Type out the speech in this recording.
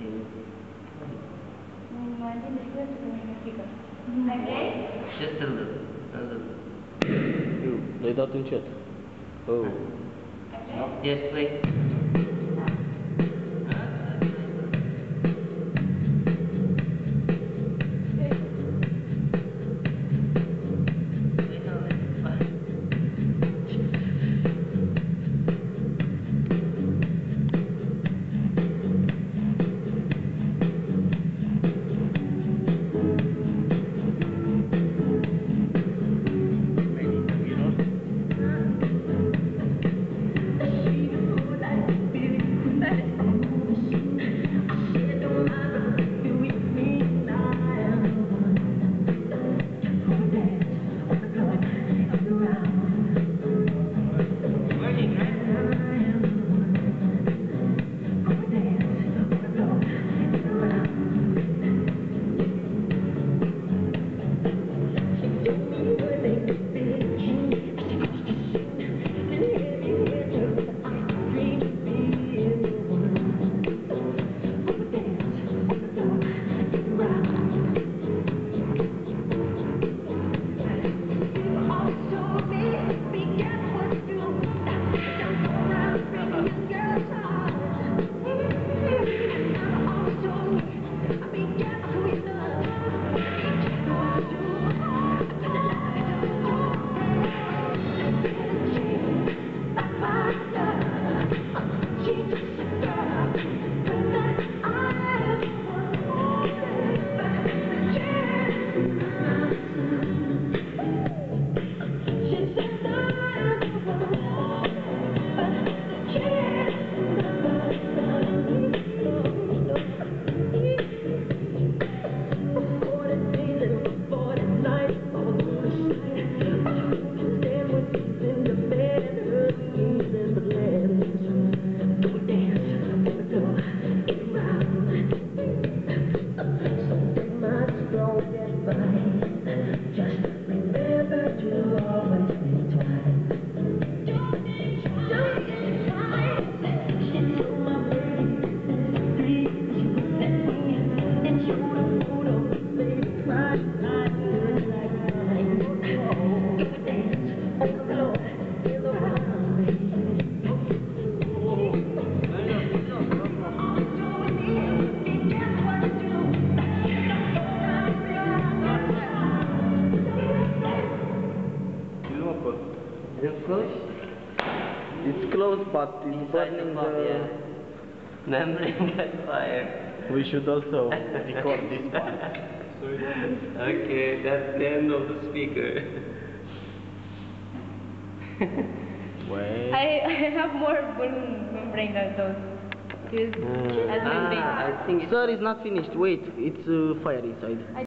Just a little. Le-ai dat încet. Oh. Yes, play. It's closed, but it's burning the... Membrane got fire. We should also record this part. Okay, that's the end of the speaker. Wait. I have more balloon membrane than those. I think Sir, it's not finished. Wait, it's fire inside.